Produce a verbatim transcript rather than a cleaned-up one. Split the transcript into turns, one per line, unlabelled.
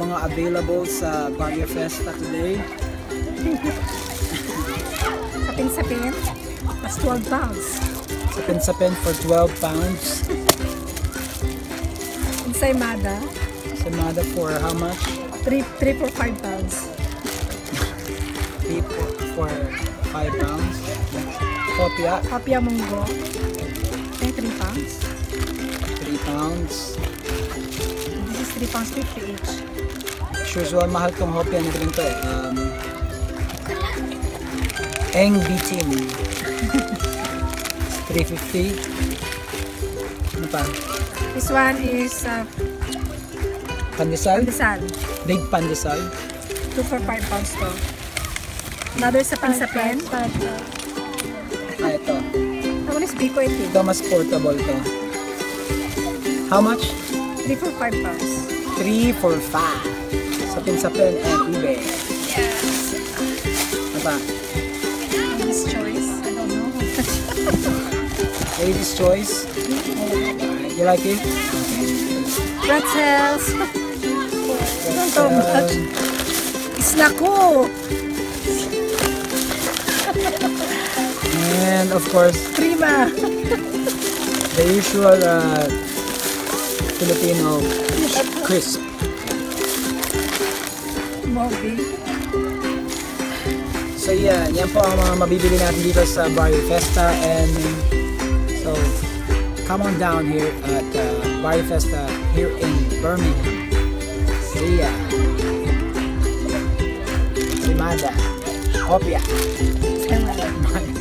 mga available sa Barrio Fiesta today.
Sapin-sapin. That's twelve pounds.
Sapin-sapin for twelve pounds.
Ensaymada.
Ensaymada for how much?
three for five pounds.
three for five pounds. Kopya.
Kopya munggo. Okay, three pounds.
three pounds.
This is three pounds fifty each.
Usual mahal tong hopya na rin to eh. Um, Eng bitim. three fifty. Ano pa?
This one is uh,
Pandesal?
pandesal.
Big pandesal.
two for five pounds to. Another sapin-sapin.
Ah, ito.
That one is biko ito.
Ito mas portable to. How much?
three for five pounds.
three for five. Sapin-sapin and ube.
Yes.
Ano pa?
This choice. I don't know.
Lady's choice. You like it?
Pretzels. Don't so much. Isla ko.
And of course,
Prima.
the usual uh, Filipino crisp.
Moby.
So yeah, yan po ang mga mabibili natin dito sa Barrio Fiesta, and so come on down here at uh, Barrio Fiesta here in Birmingham. So yeah, Limada, Hopia.